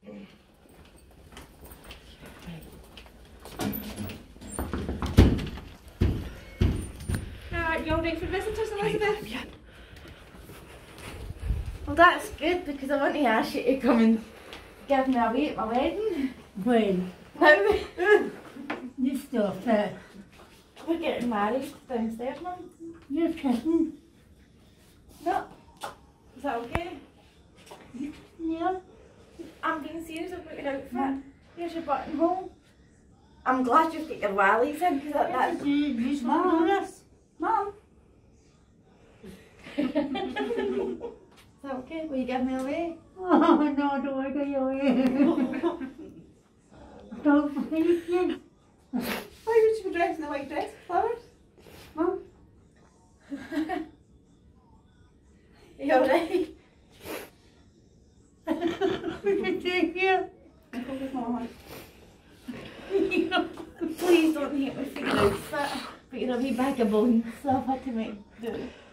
Alright, you all ready for visitors, Elizabeth? Yeah. Well, that's good because I want to ask you to come and give me a wee at my wedding. When? Now You stop it. we're getting married downstairs, Mum. You're kidding. No. Is that okay? Yeah. I'm being serious about your outfit. Here's your buttonhole. I'm glad you've got your wellies in because that's... You smell this? Mum. Is that okay? Will you give me away? Oh no, don't want to go away. Don't believe you. Why would you be dressed in a white dress? Flowers? Mum? Are you alright? We can take you. I told his mama. Please don't hate me for your outfit. But you're a wee bag of bones, so I've had to make do.